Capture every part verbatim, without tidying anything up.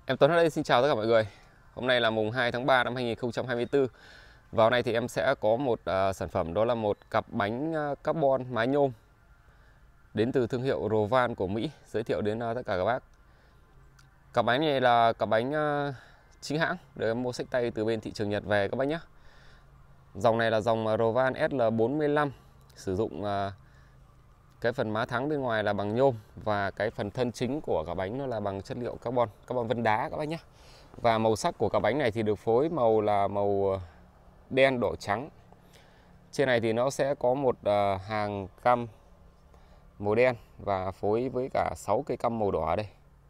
Em Tuấn ở đây xin chào tất cả mọi người. Hôm nay là mùng hai tháng ba năm hai nghìn không trăm hai mươi tư. Vào nay thì em sẽ có một uh, sản phẩm, đó là một cặp bánh uh, carbon mái nhôm đến từ thương hiệu Rovan của Mỹ, giới thiệu đến uh, tất cả các bác. Cặp bánh này là cặp bánh uh, chính hãng, được em mua xách tay từ bên thị trường Nhật về các bác nhé. Dòng này là dòng Rovan S L bốn mươi lăm, sử dụng uh, cái phần má thắng bên ngoài là bằng nhôm và cái phần thân chính của cả bánh nó là bằng chất liệu carbon, carbon vân đá các bác nhé. Và màu sắc của cả bánh này thì được phối màu là màu đen đỏ trắng. Trên này thì nó sẽ có một hàng căm màu đen và phối với cả sáu cây căm màu đỏ ở đây.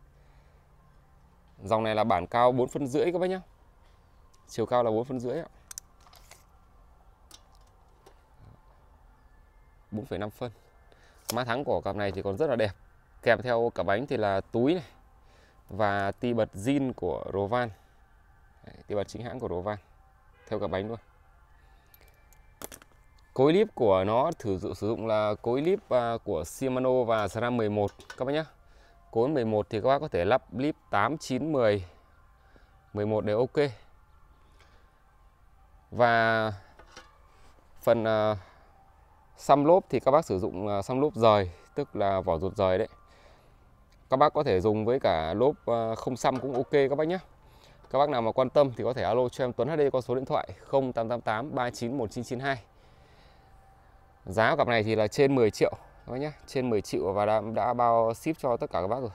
Dòng này là bản cao bốn phân rưỡi các bác nhé. Chiều cao là bốn phân rưỡi ạ. bốn phẩy năm phân. Má thắng của cặp này thì còn rất là đẹp. Kèm theo cả bánh thì là túi này và ti bật zin của Rovan. Đấy, ti bật chính hãng của Rovan theo cả bánh luôn. Cối líp của nó thử dụng sử dụng là cối líp của Shimano và SRAM mười một các bác nhé. Cối mười một thì các bác có thể lắp líp tám, chín, mười, mười một đều ok. Và phần uh, xăm lốp thì các bác sử dụng xăm lốp rời, tức là vỏ ruột rời đấy. Các bác có thể dùng với cả lốp không xăm cũng ok các bác nhé. Các bác nào mà quan tâm thì có thể alo cho em Tuấn ở đây có số điện thoại không tám tám tám ba chín một chín chín hai. Giá của cặp này thì là trên mười triệu các bác nhé, trên mười triệu và đã, đã bao ship cho tất cả các bác rồi.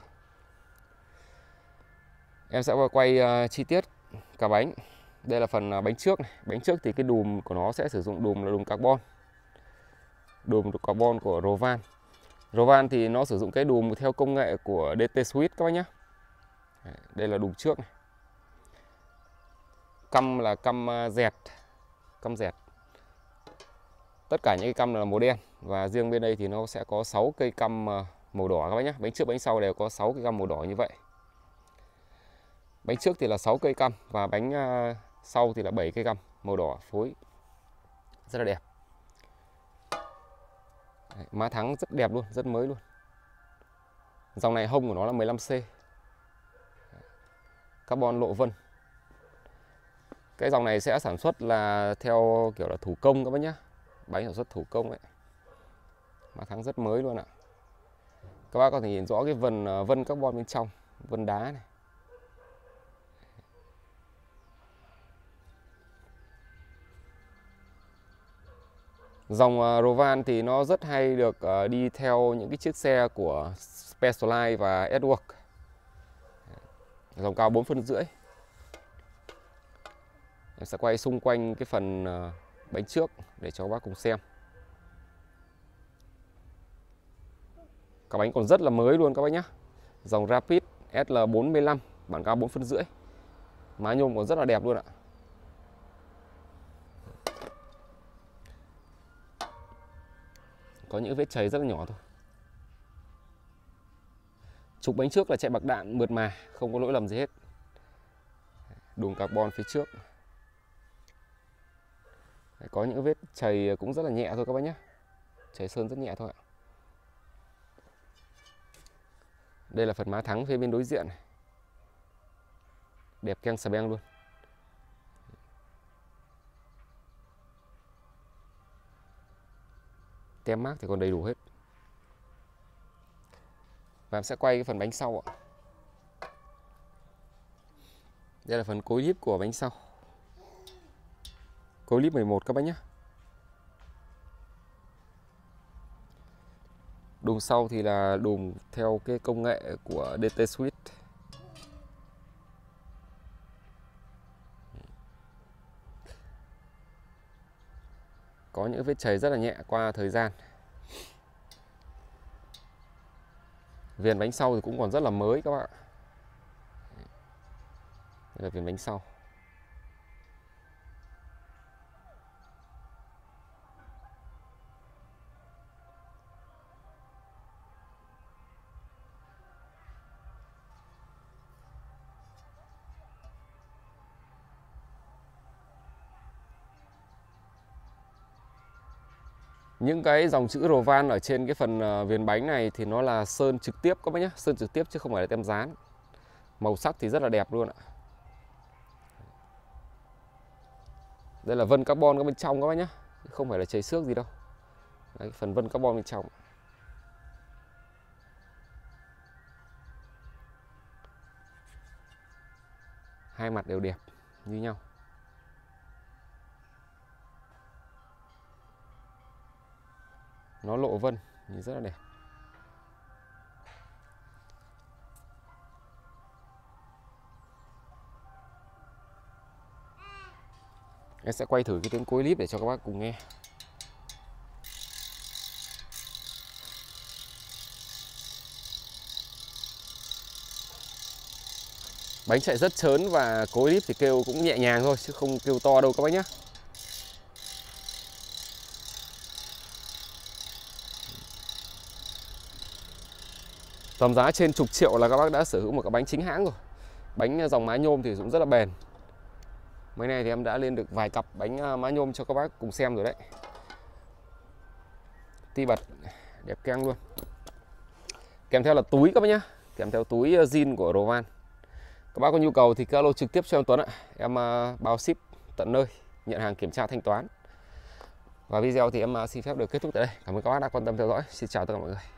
Em sẽ quay uh, chi tiết cả bánh. Đây là phần uh, bánh trước này. Bánh trước thì cái đùm của nó sẽ sử dụng đùm là đùm carbon. Đùm carbon của Rovan. Rovan thì nó sử dụng cái đùm theo công nghệ của đê tê Swiss các bác nhé. Đây là đùm trước này. Căm là căm dẹt, căm dẹt. Tất cả những cái căm là màu đen và riêng bên đây thì nó sẽ có sáu cây căm màu đỏ các bác nhé. Bánh trước bánh sau đều có sáu cây căm màu đỏ như vậy. Bánh trước thì là sáu cây căm và bánh sau thì là bảy cây căm màu đỏ phối rất là đẹp. Đấy, má thắng rất đẹp luôn, rất mới luôn. Dòng này hông của nó là mười lăm xê. Carbon lộ vân. Cái dòng này sẽ sản xuất là theo kiểu là thủ công các bác nhé. Bánh sản xuất thủ công ấy. Má thắng rất mới luôn ạ. Các bác có thể nhìn rõ cái vân vân carbon bên trong, vân đá này. Dòng Rovan thì nó rất hay được đi theo những cái chiếc xe của Specialized và Edward. Dòng cao bốn phân rưỡi. Em sẽ quay xung quanh cái phần bánh trước để cho các bác cùng xem. Cả bánh còn rất là mới luôn các bác nhé. Dòng Rapid S L bốn mươi lăm, bản cao bốn phân rưỡi. Má nhôm còn rất là đẹp luôn ạ. Có những vết chảy rất là nhỏ thôi. Trục bánh trước là chạy bạc đạn mượt mà, không có lỗi lầm gì hết. Đùm carbon phía trước. Có những vết chảy cũng rất là nhẹ thôi các bác nhé. Chảy sơn rất nhẹ thôi ạ. Đây là phần má thắng phía bên đối diện này. Đẹp keng xà beng luôn. Tem mác thì còn đầy đủ hết. Và em sẽ quay cái phần bánh sau ạ. Đây là phần cối líp của bánh sau. Cối líp mười một các bác nhé. Đùm sau thì là đùm theo cái công nghệ của đê tê Swiss. Có những vết chảy rất là nhẹ qua thời gian. Viền bánh sau thì cũng còn rất là mới các bạn. Đây là viền bánh sau. Những cái dòng chữ Rovan ở trên cái phần viền bánh này thì nó là sơn trực tiếp các bác nhé, sơn trực tiếp chứ không phải là tem dán. Màu sắc thì rất là đẹp luôn ạ. Đây là vân carbon ở bên trong các bác nhé, không phải là chảy xước gì đâu. Đấy, phần vân carbon bên trong. Hai mặt đều đẹp như nhau. Nó lộ vân nhìn rất là đẹp. Em sẽ quay thử cái tiếng cối líp để cho các bác cùng nghe. Bánh chạy rất trớn và cối líp thì kêu cũng nhẹ nhàng thôi chứ không kêu to đâu các bác nhé. Tầm giá trên chục triệu là các bác đã sở hữu một cái bánh chính hãng rồi. Bánh dòng mái nhôm thì cũng rất là bền. Mấy này thì em đã lên được vài cặp bánh mái nhôm cho các bác cùng xem rồi đấy. Ti bật đẹp keng luôn. Kèm theo là túi các bác nhé. Kèm theo túi zin của Rovan. Các bác có nhu cầu thì cứ alo trực tiếp cho em Tuấn ạ. Em bao ship tận nơi, nhận hàng kiểm tra thanh toán. Và video thì em xin phép được kết thúc tại đây. Cảm ơn các bác đã quan tâm theo dõi. Xin chào tất cả mọi người.